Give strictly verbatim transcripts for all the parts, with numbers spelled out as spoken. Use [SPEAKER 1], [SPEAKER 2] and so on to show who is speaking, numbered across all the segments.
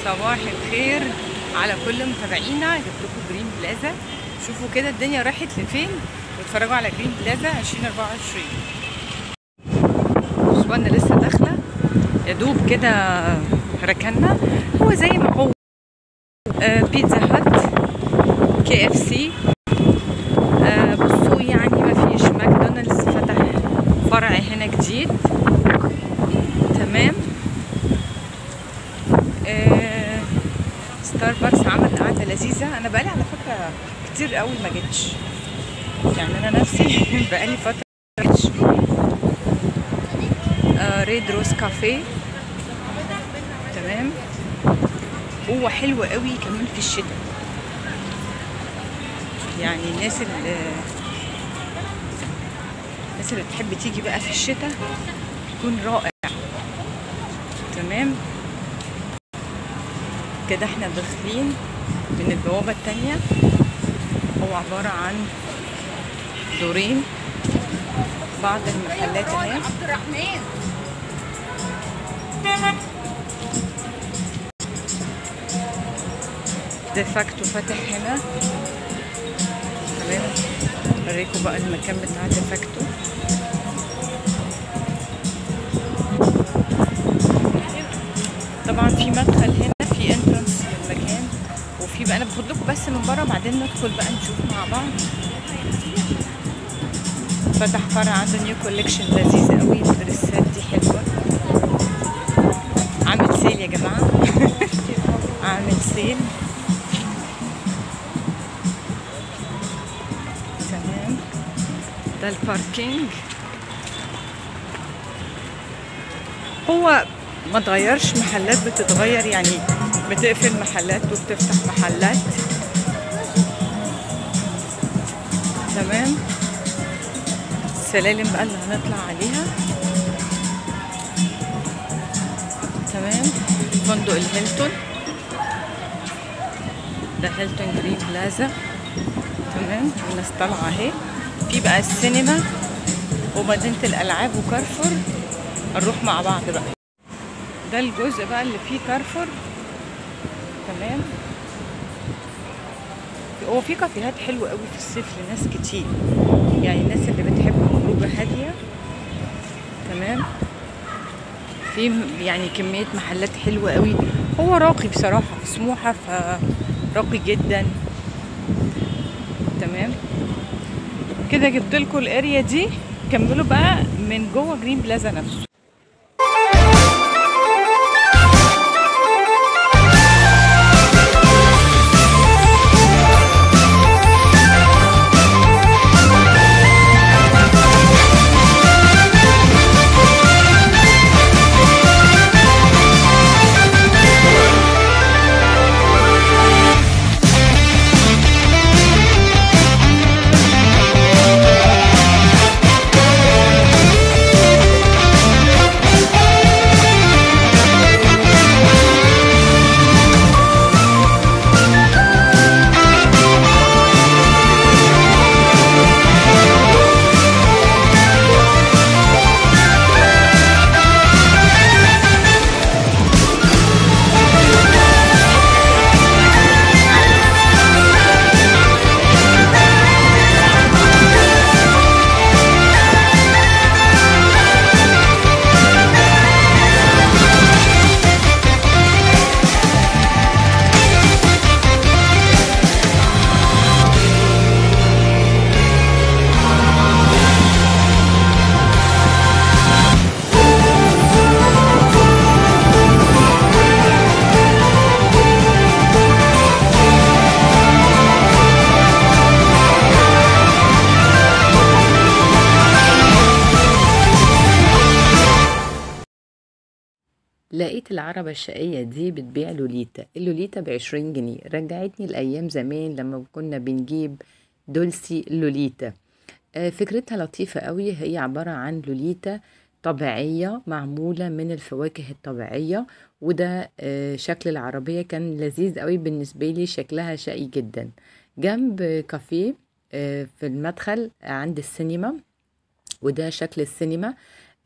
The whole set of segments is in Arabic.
[SPEAKER 1] صباح الخير على كل متابعينا. جبت لكم جرين بلازا. شوفوا كده الدنيا راحت لفين واتفرجوا على جرين بلازا ألفين وأربعة وعشرين. بصوا انا لسه داخله يا دوب كده ركنا. هو زي ما هو آه بيتزا هات، كي اف سي. آه بصوا يعني ما فيش. ماكدونالدز فتح فرع هنا جديد، تمام. آه ستاربكس عمل قعده لذيذه. انا بقالي على فكره كتير قوي ما جيتش، يعني انا نفسي بقالي فتره ما جيتش. آه ريد روز كافيه، تمام. هو حلو قوي كمان في الشتاء، يعني الناس اللي الناس اللي بتحب تيجي بقى في الشتاء يكون رائع، تمام. كده احنا داخلين من البوابة التانية. هو عبارة عن دورين، بعض المحلات اهي. عبد الرحمن ديفاكتو فاتح هنا، تمام. اوريكم بقى المكان بتاع ديفاكتو. طبعا في مدخل هنا، في انترنس للمكان، وفي بقى انا باخد لكم بس من بره، بعدين ندخل بقى نشوف مع بعض. فتح فرع عنده نيو كوليكشن لذيذ قوي. الدريسات دي حلوه. عامل سيل يا جماعه عامل سيل، تمام. ده الباركينج. هو ما تغيرش، محلات بتتغير، يعني بتقفل محلات وبتفتح محلات، تمام. السلالم بقى اللي هنطلع عليها، تمام. فندق الهيلتون، ده هيلتون جرين بلازا، تمام. الناس طالعه اهي. في بقى السينما ومدينه الالعاب وكارفور. هنروح مع بعض بقى. ده الجزء بقى اللي فيه كارفور، تمام. هو في كافيهات حلوه قوي في الصيف لناس كتير، يعني الناس اللي بتحب خروجه هاديه، تمام. في يعني كميه محلات حلوه قوي. هو راقي بصراحه في سموحه، فراقي جدا، تمام. كده جبت لكم الاريا دي. كملوا بقى من جوه جرين بلازا نفسه.
[SPEAKER 2] لقيت العربة الشقية دي بتبيع لوليتا. اللوليتا بعشرين جنيه. رجعتني الأيام زمان لما كنا بنجيب دولسي لوليتا. آه فكرتها لطيفة قوي. هي عبارة عن لوليتا طبيعية معمولة من الفواكه الطبيعية، وده آه شكل العربية كان لذيذ قوي بالنسبة لي، شكلها شقي جدا. جنب كافيه آه في المدخل عند السينما، وده شكل السينما.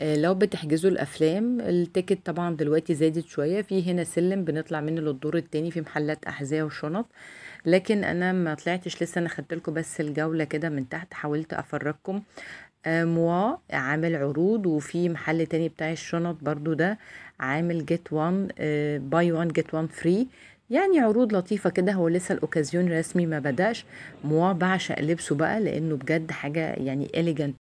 [SPEAKER 2] آه، لو بتحجزوا الافلام التيكت طبعا دلوقتي زادت شويه، في هنا سلم بنطلع منه للدور التاني في محلات احذيه وشنط، لكن انا ما طلعتش لسه، انا خدت لكم بس الجوله كده من تحت، حاولت افرجكم. آه، موا عامل عروض، وفي محل تاني بتاع الشنط برضو ده عامل جيت وان باي وان جيت وان فري، يعني عروض لطيفة كده. هو لسه الأوكازيون رسمي ما بدأش. موا بعشق لبسه بقى لأنه بجد حاجة يعني إليجانت